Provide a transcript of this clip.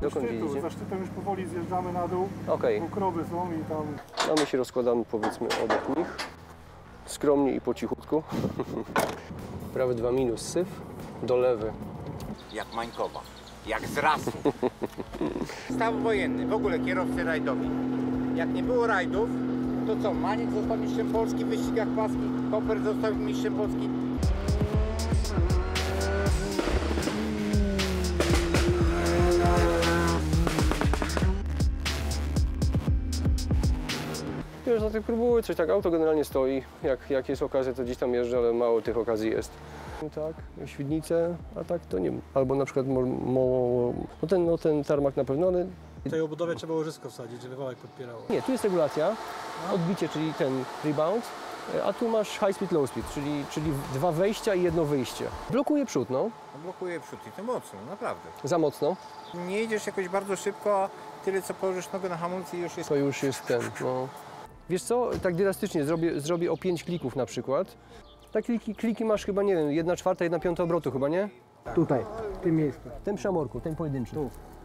Dokąd jedziecie? Za szczytem już powoli zjeżdżamy na dół. Okej. Bo krowy są i tam... A my się rozkładamy, powiedzmy, obok nich. Skromnie i po cichutku. Prawy 2 minus syf, do lewy. Jak Mańkowa, jak z rasu. Stan wojenny, w ogóle kierowcy rajdowi. Jak nie było rajdów, to co? Maniek został mistrzem Polski w wyścigach płaskich, Koper został mistrzem Polski. Wiesz, no tak próbuję coś, tak auto generalnie stoi. Jak jest okazja, to gdzieś tam jeżdżę, ale mało tych okazji jest. Tak, Świdnice, a tak to nie wiem. Albo na przykład ten tarmak na pewno, ale W tej obudowie trzeba łożysko wsadzić, żeby wałek podpierało. nie, tu jest regulacja, odbicie, czyli ten rebound, a tu masz high speed, low speed, czyli 2 wejścia i 1 wyjście. Blokuje przód, no, Blokuje przód i to mocno, naprawdę. za mocno, Nie idziesz jakoś bardzo szybko, a tyle co położysz nogę na hamulcu i już jest... to już jest ten, no. Wiesz co, tak drastycznie zrobię o 5 klików na przykład. Tak kliki masz chyba, nie wiem, 1/4, 1/5 obrotu chyba, nie? Tutaj, w tym miejscu. Ten przy amorku, ten pojedynczy. Tu.